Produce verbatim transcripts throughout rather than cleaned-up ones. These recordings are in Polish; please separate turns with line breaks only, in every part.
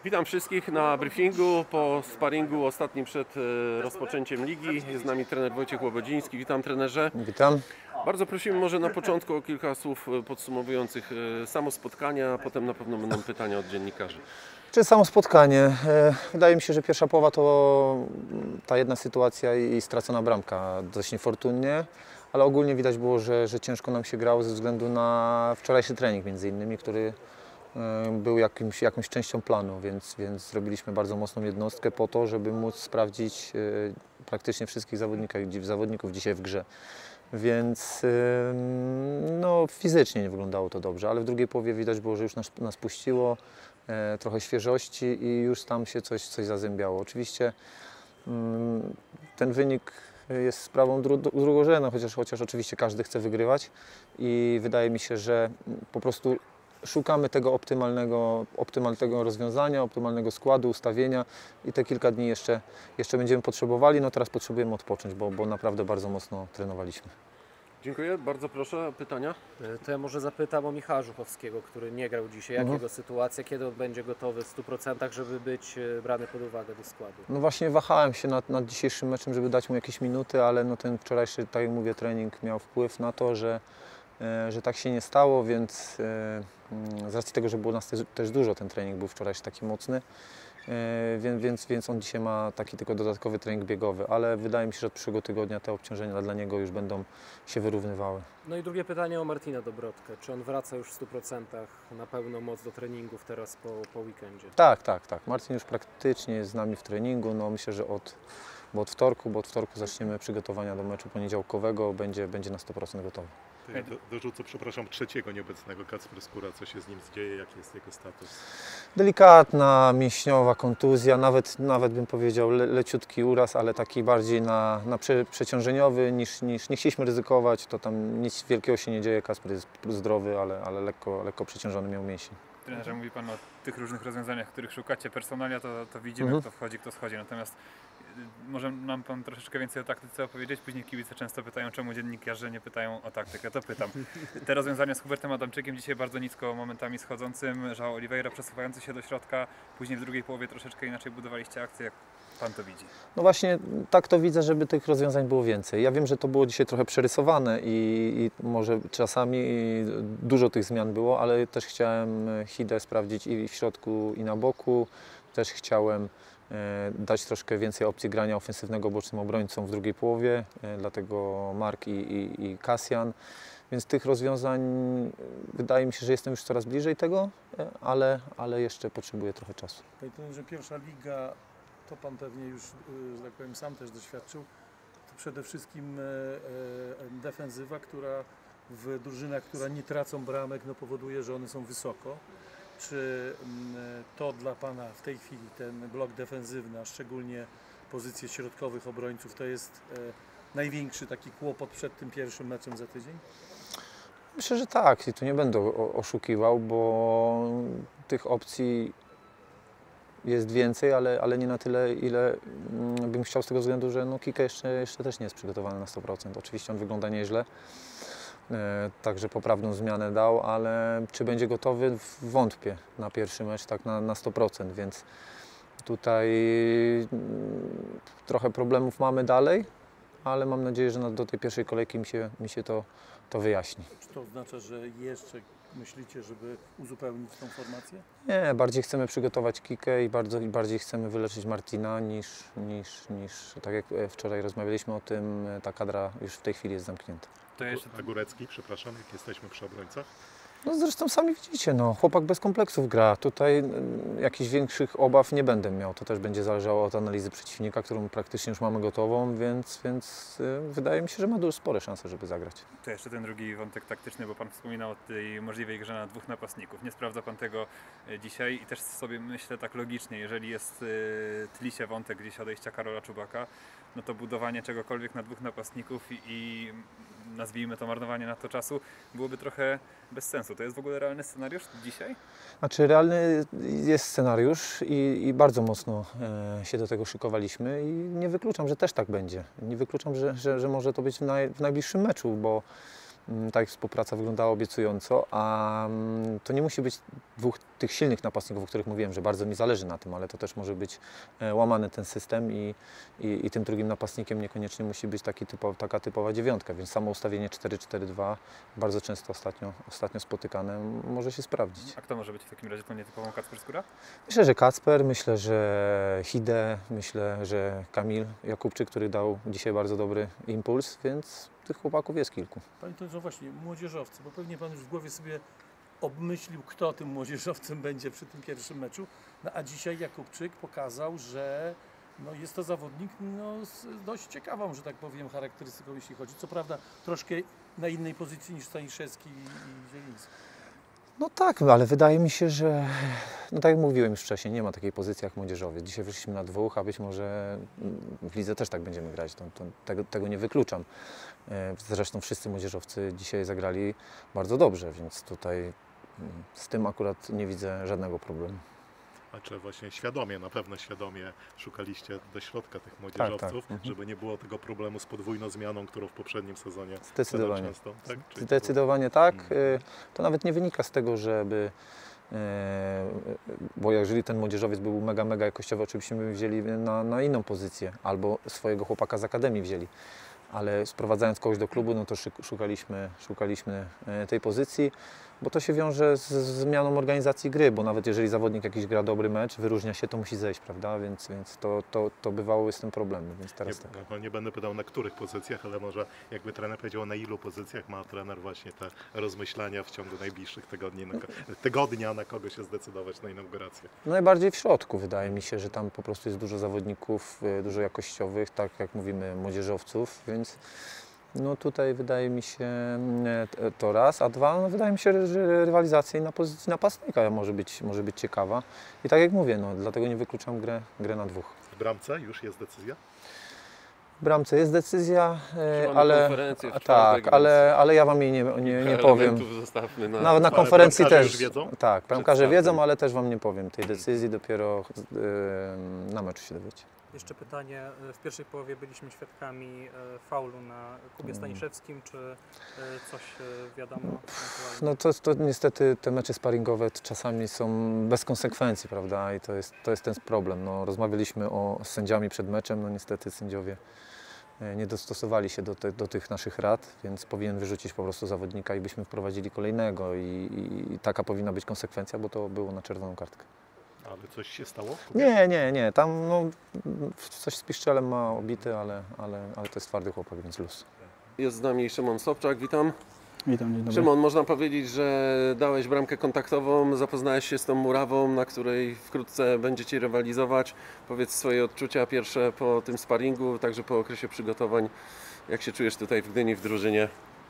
Witam wszystkich na briefingu po sparingu ostatnim przed e, rozpoczęciem ligi. Jest z nami trener Wojciech Łobodziński. Witam trenerze.
Witam.
Bardzo prosimy może na początku o kilka słów podsumowujących e, samo spotkanie, a potem na pewno będą pytania od dziennikarzy.
Czy samo spotkanie? Wydaje mi się, że pierwsza połowa to ta jedna sytuacja i stracona bramka dość niefortunnie, ale ogólnie widać było, że, że ciężko nam się grało ze względu na wczorajszy trening między innymi, który był jakimś, jakąś częścią planu, więc, więc zrobiliśmy bardzo mocną jednostkę po to, żeby móc sprawdzić praktycznie wszystkich zawodników, zawodników dzisiaj w grze. Więc no, fizycznie nie wyglądało to dobrze, ale w drugiej połowie widać było, że już nas, nas puściło, e, trochę świeżości i już tam się coś, coś zazębiało. Oczywiście mm, ten wynik jest sprawą dru drugorzędną, chociaż, chociaż oczywiście każdy chce wygrywać i wydaje mi się, że po prostu szukamy tego optymalnego, optymalnego rozwiązania, optymalnego składu, ustawienia i te kilka dni jeszcze, jeszcze będziemy potrzebowali. No teraz potrzebujemy odpocząć, bo, bo naprawdę bardzo mocno trenowaliśmy.
Dziękuję, bardzo proszę. Pytania?
To ja może zapytam o Michała Żuchowskiego, który nie grał dzisiaj. Jak
Mhm.
jego sytuacja, kiedy on będzie gotowy w stu procentach, żeby być brany pod uwagę do składu?
No właśnie wahałem się nad, nad dzisiejszym meczem, żeby dać mu jakieś minuty, ale no ten wczorajszy, tak jak mówię, trening miał wpływ na to, że że tak się nie stało, więc z racji tego, że było nas też, też dużo, ten trening był wczorajszy taki mocny, więc, więc, więc on dzisiaj ma taki tylko dodatkowy trening biegowy, ale wydaje mi się, że od przyszłego tygodnia te obciążenia dla niego już będą się wyrównywały.
No i drugie pytanie o Martina Dobrotkę. Czy on wraca już w stu procentach na pełną moc do treningów teraz po, po weekendzie?
Tak, tak, tak. Marcin już praktycznie jest z nami w treningu. No myślę, że od, bo od wtorku, bo od wtorku zaczniemy przygotowania do meczu poniedziałkowego, będzie, będzie na sto procent gotowy.
Ja do, dorzucę, przepraszam, trzeciego nieobecnego, Kacper Skóra. Co się z nim dzieje? Jaki jest jego status?
Delikatna, mięśniowa kontuzja, nawet, nawet bym powiedział le, leciutki uraz, ale taki bardziej na, na prze, przeciążeniowy niż, niż nie chcieliśmy ryzykować. To tam nic wielkiego się nie dzieje, Kacper jest zdrowy, ale, ale lekko, lekko przeciążony miał mięsień.
Trenerze, mówi Pan o tych różnych rozwiązaniach, których szukacie personalia, to, to widzimy,
Mhm.
kto wchodzi, kto schodzi. Natomiast może nam Pan troszeczkę więcej o taktyce opowiedzieć? Później kibice często pytają, czemu dziennikarze nie pytają o taktykę. To pytam. Te rozwiązania z Hubertem Adamczykiem, dzisiaj bardzo nisko momentami schodzącym, João Oliveira przesuwający się do środka, później w drugiej połowie troszeczkę inaczej budowaliście akcję. Jak Pan to widzi?
No właśnie tak to widzę, żeby tych rozwiązań było więcej. Ja wiem, że to było dzisiaj trochę przerysowane i, i może czasami dużo tych zmian było, ale też chciałem Hidę sprawdzić i w środku, i na boku. Też chciałem dać troszkę więcej opcji grania ofensywnego bocznym obrońcom w drugiej połowie, dlatego Mark i, i, i Kasjan. Więc tych rozwiązań wydaje mi się, że jestem już coraz bliżej tego, ale, ale jeszcze potrzebuję trochę czasu.
Panie trenerze, pierwsza liga, to Pan pewnie już, że tak powiem, sam też doświadczył, to przede wszystkim defensywa, która w drużynach, które nie tracą bramek, no powoduje, że one są wysoko. Czy to dla Pana w tej chwili, ten blok defensywny, a szczególnie pozycje środkowych obrońców, to jest największy taki kłopot przed tym pierwszym meczem za tydzień?
Myślę, że tak. I tu nie będę oszukiwał, bo tych opcji jest więcej, ale, ale nie na tyle, ile bym chciał z tego względu, że no Kike jeszcze, jeszcze też nie jest przygotowany na sto procent. Oczywiście on wygląda nieźle, także poprawną zmianę dał, ale czy będzie gotowy? Wątpię na pierwszy mecz tak na, na sto procent, więc tutaj trochę problemów mamy dalej, ale mam nadzieję, że do tej pierwszej kolejki mi się, mi się to, to wyjaśni.
Czy to oznacza, że jeszcze myślicie, żeby uzupełnić tą formację?
Nie, bardziej chcemy przygotować Kikę i, bardzo, i bardziej chcemy wyleczyć Martina niż, niż, niż, tak jak wczoraj rozmawialiśmy o tym, ta kadra już w tej chwili jest zamknięta.
To jeszcze...
A Górecki, przepraszam, jak jesteśmy przy obrońcach?
No zresztą sami widzicie, no, chłopak bez kompleksów gra. Tutaj y, jakichś większych obaw nie będę miał. To też będzie zależało od analizy przeciwnika, którą praktycznie już mamy gotową, więc, więc y, wydaje mi się, że ma dużo spore szanse, żeby zagrać.
To jeszcze ten drugi wątek taktyczny, bo Pan wspominał o tej możliwej grze na dwóch napastników. Nie sprawdza Pan tego dzisiaj i też sobie myślę tak logicznie, jeżeli jest y, tli się wątek gdzieś odejścia Karola Czubaka, no to budowanie czegokolwiek na dwóch napastników i, i nazwijmy to marnowanie na to czasu byłoby trochę bez sensu. To jest w ogóle realny scenariusz dzisiaj?
Znaczy realny jest scenariusz i, i bardzo mocno e, się do tego szykowaliśmy i nie wykluczam, że też tak będzie. Nie wykluczam, że, że, że może to być w, naj, w najbliższym meczu, bo Tak współpraca wyglądała obiecująco, a to nie musi być dwóch tych silnych napastników, o których mówiłem, że bardzo mi zależy na tym, ale to też może być łamany ten system i, i, i tym drugim napastnikiem niekoniecznie musi być taki typo, taka typowa dziewiątka, więc samo ustawienie cztery cztery dwa bardzo często ostatnio, ostatnio spotykane może się sprawdzić.
A kto może być w takim razie tą nietypową Kacper Skóra?
Myślę, że Kacper, myślę, że Hide, myślę, że Kamil Jakubczyk, który dał dzisiaj bardzo dobry impuls, więc tych chłopaków jest kilku.
Panie to właśnie, młodzieżowcy, bo pewnie Pan już w głowie sobie obmyślił, kto tym młodzieżowcem będzie przy tym pierwszym meczu, no, a dzisiaj Jakubczyk pokazał, że no, jest to zawodnik no, z dość ciekawą, że tak powiem, charakterystyką, jeśli chodzi. Co prawda troszkę na innej pozycji niż Staniszewski i, i Zieliński.
No tak, ale wydaje mi się, że, no tak jak mówiłem już wcześniej, nie ma takiej pozycji jak młodzieżowiec. Dzisiaj wyszliśmy na dwóch, a być może w lidze też tak będziemy grać, to, to, tego, tego nie wykluczam. Zresztą wszyscy młodzieżowcy dzisiaj zagrali bardzo dobrze, więc tutaj z tym akurat nie widzę żadnego problemu.
A czy właśnie świadomie, na pewno świadomie szukaliście do środka tych młodzieżowców,
Tak, tak. Mhm.
żeby nie było tego problemu z podwójną zmianą, którą w poprzednim sezonie
Zdecydowanie.
często, tak? Czyli
Zdecydowanie tak.
Mhm.
To nawet nie wynika z tego, żeby, bo jeżeli ten młodzieżowiec był mega, mega jakościowy, oczywiście my wzięli na, na inną pozycję, albo swojego chłopaka z akademii wzięli. Ale sprowadzając kogoś do klubu, no to szukaliśmy, szukaliśmy tej pozycji, bo to się wiąże z zmianą organizacji gry, bo nawet jeżeli zawodnik jakiś gra dobry mecz, wyróżnia się, to musi zejść, prawda? Więc, więc to, to, to bywało z tym problemem, więc teraz
nie,
tak.
no, nie będę pytał na których pozycjach, ale może jakby trener powiedział, na ilu pozycjach ma trener właśnie te rozmyślania w ciągu najbliższych tygodni, na, tygodnia, na kogo się zdecydować na inaugurację.
Najbardziej w środku wydaje mi się, że tam po prostu jest dużo zawodników, dużo jakościowych, tak jak mówimy, młodzieżowców, więc no tutaj wydaje mi się to raz, a dwa, no wydaje mi się, że rywalizacja na pozycji napastnika może być, może być ciekawa. I tak jak mówię, no dlatego nie wykluczam grę, grę na dwóch.
W bramce już jest decyzja?
W bramce jest decyzja,
Mamy
ale,
konferencję w
a,
czwartek,
tak, ale, ale ja Wam jej nie, nie, nie powiem.
Elementów zostawmy na...
Nawet na
Ale
konferencji
bramkarze
też.
już wiedzą?
Tak, bramkarze
startem.
wiedzą, ale też Wam nie powiem tej decyzji, dopiero yy, na meczu się dowiecie.
Jeszcze pytanie, w pierwszej połowie byliśmy świadkami faulu na Kubie Staniszewskim, czy coś wiadomo?
No to, to niestety te mecze sparingowe czasami są bez konsekwencji, prawda? I to jest, to jest ten problem. No, rozmawialiśmy o, z sędziami przed meczem, no niestety sędziowie nie dostosowali się do, te, do tych naszych rad, więc powinien wyrzucić po prostu zawodnika i byśmy wprowadzili kolejnego i, i, i taka powinna być konsekwencja, bo to było na czerwoną kartkę.
Ale coś się stało?
Nie, nie, nie. Tam no, coś z piszczelem ma obity, ale, ale, ale to jest twardy chłopak, więc luz.
Jest z nami Szymon Sobczak, witam.
Witam, dzień dobry.
Szymon, można powiedzieć, że dałeś bramkę kontaktową, zapoznałeś się z tą murawą, na której wkrótce będziecie rywalizować. Powiedz swoje odczucia pierwsze po tym sparingu, także po okresie przygotowań. Jak się czujesz tutaj w Gdyni, w drużynie?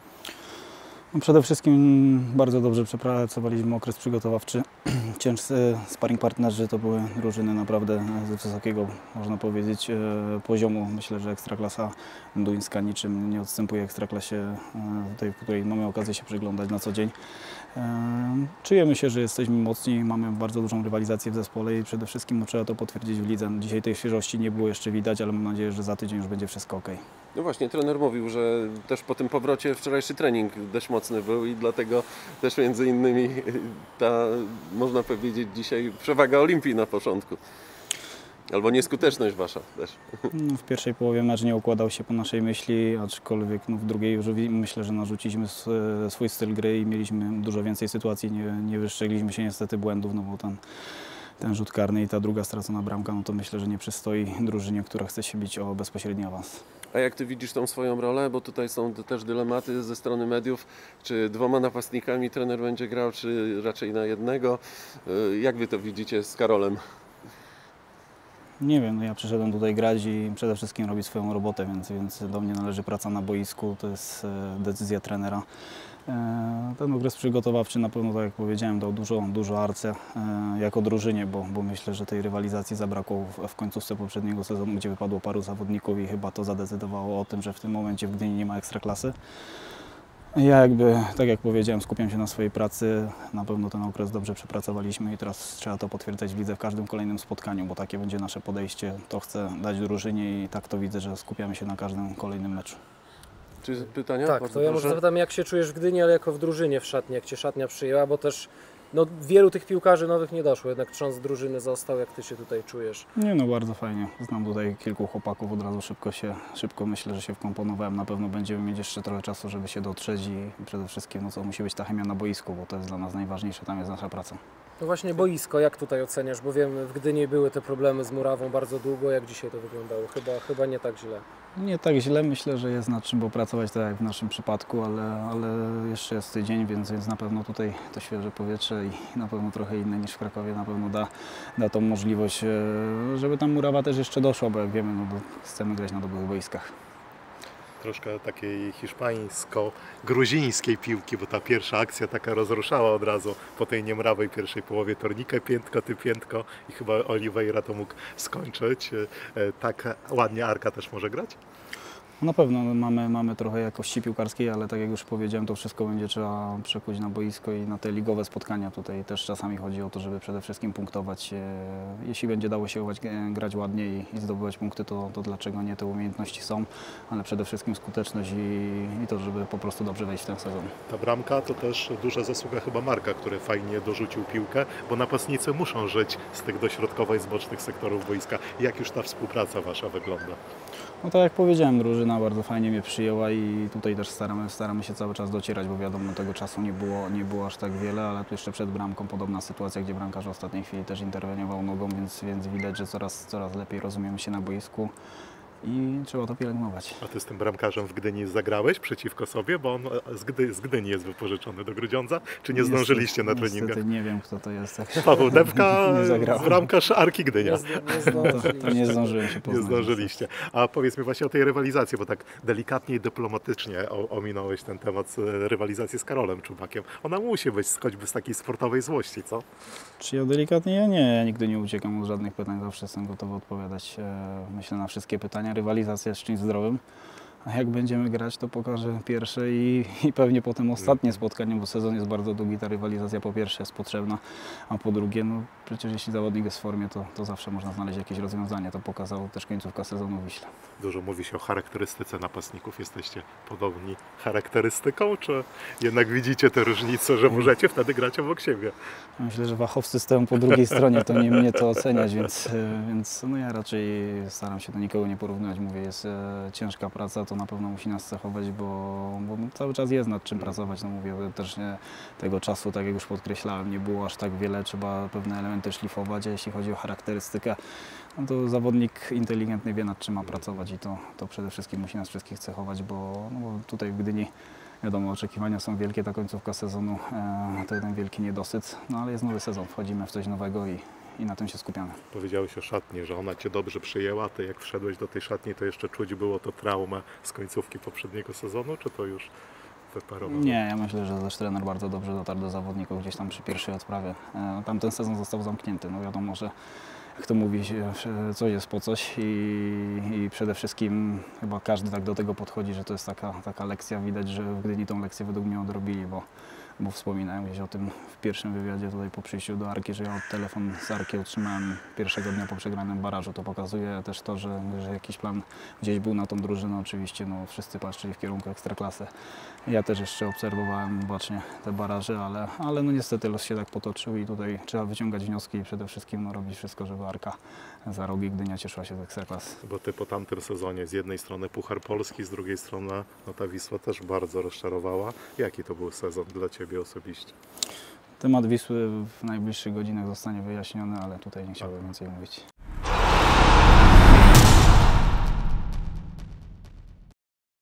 No przede wszystkim bardzo dobrze przepracowaliśmy okres przygotowawczy. Ciężcy sparring partnerzy to były drużyny naprawdę z wysokiego, można powiedzieć, poziomu. Myślę, że Ekstraklasa duńska niczym nie odstępuje Ekstraklasie, tej, w której mamy okazję się przyglądać na co dzień. Czujemy się, że jesteśmy mocni, mamy bardzo dużą rywalizację w zespole i przede wszystkim no, trzeba to potwierdzić w lidze. Dzisiaj tej świeżości nie było jeszcze widać, ale mam nadzieję, że za tydzień już będzie wszystko ok.
No właśnie, trener mówił, że też po tym powrocie wczorajszy trening dość mocny był i dlatego też między innymi ta, można powiedzieć dzisiaj, przewaga Olimpii na początku. Albo nieskuteczność wasza też.
No, w pierwszej połowie mecz nie układał się po naszej myśli, aczkolwiek no, w drugiej już myślę, że narzuciliśmy swój styl gry i mieliśmy dużo więcej sytuacji. Nie, nie wyszczegliśmy się niestety błędów, no bo ten, ten rzut karny i ta druga stracona bramka, no to myślę, że nie przystoi drużynie, która chce się bić o bezpośredni awans.
A jak Ty widzisz tą swoją rolę? Bo tutaj są też dylematy ze strony mediów. Czy dwoma napastnikami trener będzie grał, czy raczej na jednego? Jak Wy to widzicie z Karolem?
Nie wiem, no ja przyszedłem tutaj grać i przede wszystkim robić swoją robotę, więc, więc do mnie należy praca na boisku, to jest decyzja trenera. Ten okres przygotowawczy na pewno, tak jak powiedziałem, dał dużo, dużo arce jako drużynie, bo, bo myślę, że tej rywalizacji zabrakło w, w końcówce poprzedniego sezonu, gdzie wypadło paru zawodników i chyba to zadecydowało o tym, że w tym momencie w Gdyni nie ma ekstraklasy. Ja jakby, tak jak powiedziałem, skupiam się na swojej pracy, na pewno ten okres dobrze przepracowaliśmy i teraz trzeba to potwierdzać w lidze w każdym kolejnym spotkaniu, bo takie będzie nasze podejście, to chcę dać drużynie i tak to widzę, że skupiamy się na każdym kolejnym meczu.
Czy pytania?
Tak,
Bardzo
to ja może
proszę.
zapytam, jak się czujesz w Gdyni, ale jako w drużynie w szatni, jak Cię szatnia przyjęła, bo też no, wielu tych piłkarzy nowych nie doszło, jednak trząs drużyny został, jak Ty się tutaj czujesz?
Nie no, bardzo fajnie. Znam tutaj kilku chłopaków, od razu szybko się, szybko myślę, że się wkomponowałem. Na pewno będziemy mieć jeszcze trochę czasu, żeby się dotrzeć i przede wszystkim no co, musi być ta chemia na boisku, bo to jest dla nas najważniejsze, tam jest nasza praca.
No właśnie boisko, jak tutaj oceniasz, bo wiem, w Gdyni były te problemy z murawą bardzo długo, jak dzisiaj to wyglądało? Chyba, chyba nie tak źle.
Nie tak źle, myślę, że jest nad czym popracować, tak jak w naszym przypadku, ale, ale jeszcze jest tydzień, więc, więc na pewno tutaj to świeże powietrze i na pewno trochę inne niż w Krakowie, na pewno da, da tą możliwość, e, żeby ta murawa też jeszcze doszła, bo jak wiemy, no, bo chcemy grać na dobrych boiskach.
Troszkę takiej hiszpańsko-gruzińskiej piłki, bo ta pierwsza akcja taka rozruszała od razu po tej niemrawej pierwszej połowie. Tornikę piętko, ty piętko i chyba Oliveira to mógł skończyć. Tak ładnie Arka też może grać?
Na pewno mamy, mamy trochę jakości piłkarskiej, ale tak jak już powiedziałem, to wszystko będzie trzeba przekuć na boisko i na te ligowe spotkania. Tutaj też czasami chodzi o to, żeby przede wszystkim punktować. Jeśli będzie dało się grać ładnie i, i zdobywać punkty, to, to dlaczego nie? Te umiejętności są, ale przede wszystkim skuteczność i, i to, żeby po prostu dobrze wejść w ten sezon.
Ta bramka to też duża zasługa chyba Marka, który fajnie dorzucił piłkę, bo napastnicy muszą żyć z tych dośrodkowych, z bocznych sektorów boiska. Jak już ta współpraca Wasza wygląda?
No tak jak powiedziałem, drużyna bardzo fajnie mnie przyjęła i tutaj też staramy, staramy się cały czas docierać, bo wiadomo, tego czasu nie było, nie było aż tak wiele, ale tu jeszcze przed bramką podobna sytuacja, gdzie bramkarz w ostatniej chwili też interweniował nogą, więc, więc widać, że coraz, coraz lepiej rozumiemy się na boisku i trzeba to pielęgnować.
A Ty z tym bramkarzem w Gdyni zagrałeś przeciwko sobie, bo on z, Gdy, z Gdyni jest wypożyczony do Grudziądza, czy nie zdążyliście na treningach?
Niestety nie wiem, kto to jest. Tak.
Paweł Debka,
Nie zagrałem.
bramkarz Arki Gdynia.
Nie, zdo- nie
No to,
zdążyliście.
to nie zdążyłem się
Nie
poznać.
zdążyliście. A powiedz mi właśnie o tej rywalizacji, bo tak delikatnie i dyplomatycznie o- ominąłeś ten temat e, rywalizacji z Karolem Czubakiem. Ona musi być choćby z takiej sportowej złości, co?
Czy ja delikatnie? Ja nie, ja nigdy nie uciekam od żadnych pytań, zawsze jestem gotowy odpowiadać, e, myślę, na wszystkie pytania. Rywalizacja jest czymś zdrowym, a jak będziemy grać, to pokażę pierwsze i, i pewnie potem ostatnie spotkanie, bo sezon jest bardzo długi, ta rywalizacja po pierwsze jest potrzebna, a po drugie, no przecież jeśli zawodnik jest w formie, to, to zawsze można znaleźć jakieś rozwiązanie. To pokazało też końcówka sezonu w Wiśle.
Dużo mówi się o charakterystyce napastników. Jesteście podobni charakterystyką, czy jednak widzicie tę różnicę, że możecie wtedy grać obok siebie?
Myślę, że fachowcy stoją po drugiej stronie, to nie mnie to oceniać, więc, e, więc no ja raczej staram się do nikogo nie porównywać. Mówię, jest e, ciężka praca, to na pewno musi nas cechować, bo, bo cały czas jest nad czym pracować. No mówię, też nie, tego czasu, tak jak już podkreślałem, nie było aż tak wiele, trzeba pewne elementy szlifować, a jeśli chodzi o charakterystykę, no to zawodnik inteligentny wie, nad czym ma pracować i to, to przede wszystkim musi nas wszystkich cechować, bo, no bo tutaj w Gdyni wiadomo, oczekiwania są wielkie, ta końcówka sezonu e, to jeden wielki niedosyt, no ale jest nowy sezon, wchodzimy w coś nowego i, i na tym się skupiamy.
Powiedziałeś o szatni, że ona Cię dobrze przyjęła. Ty jak wszedłeś do tej szatni, to jeszcze czuć było to traumę z końcówki poprzedniego sezonu, czy to już wyparowało?
Nie, ja myślę, że też trener bardzo dobrze dotarł do zawodników gdzieś tam przy pierwszej odprawie. E, tamten sezon został zamknięty, no wiadomo, że jak to mówi się, coś jest po coś i, i przede wszystkim chyba każdy tak do tego podchodzi, że to jest taka, taka lekcja. Widać, że w Gdyni tą lekcję według mnie odrobili, bo, bo wspominałem gdzieś o tym w pierwszym wywiadzie tutaj po przyjściu do Arki, że ja telefon z Arki otrzymałem pierwszego dnia po przegranym barażu. To pokazuje też to, że, że jakiś plan gdzieś był na tą drużynę. Oczywiście no, wszyscy patrzyli w kierunku Ekstraklasy. Ja też jeszcze obserwowałem bacznie te baraże, ale, ale no niestety los się tak potoczył i tutaj trzeba wyciągać wnioski i przede wszystkim no, robić wszystko, żeby Arka za rogi Gdynia cieszyła się z Ekstraklasy.
Bo Ty po tamtym sezonie z jednej strony Puchar Polski, z drugiej strony no, ta Wisła też bardzo rozczarowała. Jaki to był sezon dla Ciebie osobiście?
Temat Wisły w najbliższych godzinach zostanie wyjaśniony, ale tutaj nie chciałbym więcej mówić.